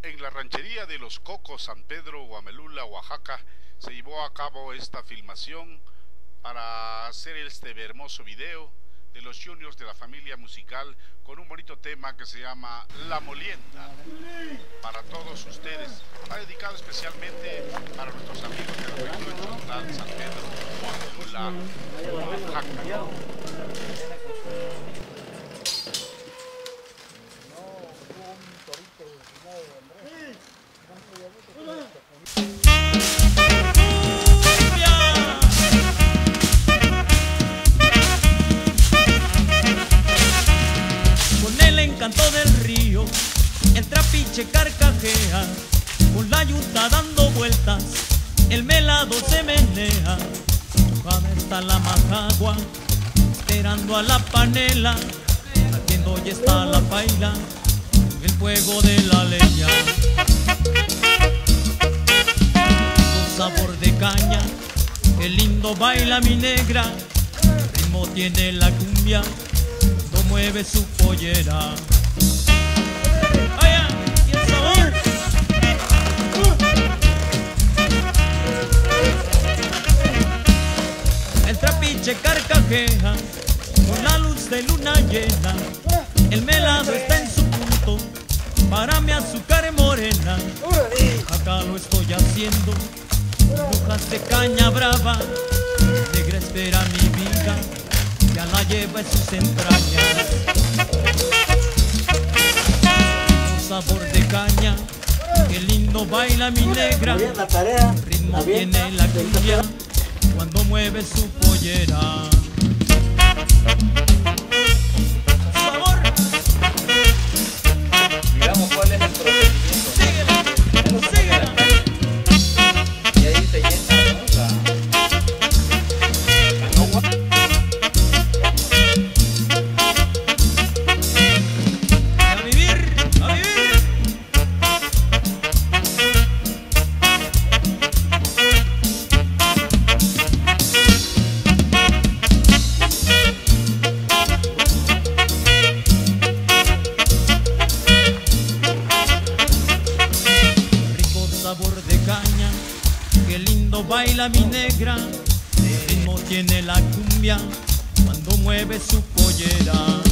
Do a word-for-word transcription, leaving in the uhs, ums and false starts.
En la ranchería de Los Cocos, San Pedro, Huamelula, Oaxaca, se llevó a cabo esta filmación para hacer este hermoso video de los juniors de la familia musical con un bonito tema que se llama La Molienda. Para todos ustedes, va dedicado especialmente para nuestros amigos de la región de San Pedro, Huamelula, Oaxaca. Con el encanto del río, el trapiche carcajea, con la yunta dando vueltas, el melado se menea. Mojada está la majagua, esperando a la panela, ardiendo ya está la paila, el fuego de la leña. Con sabor de caña, qué lindo baila mi negra, el ritmo tiene la cumbia, no mueve su pollera. ¡Vaya! ¡Y el sabor! El trapiche carcajea, con la luz de luna llena, el melado está en su punto, para mi azúcar morena. Acá lo estoy haciendo, hojas de caña brava, negra espera mi vida, ya la lleva en sus entrañas. Con sabor de caña, qué lindo baila mi negra, ritmo tiene la cumbia cuando mueve su pollera. Sabor. Digamos cuál es el procedimiento. Síguela, síguela. Y ahí se llena, ¿no? La canoa. A vivir, a vivir. Rico sabor de caña, qué lindo baila mi negra, el ritmo tiene la cumbia cuando mueve su pollera.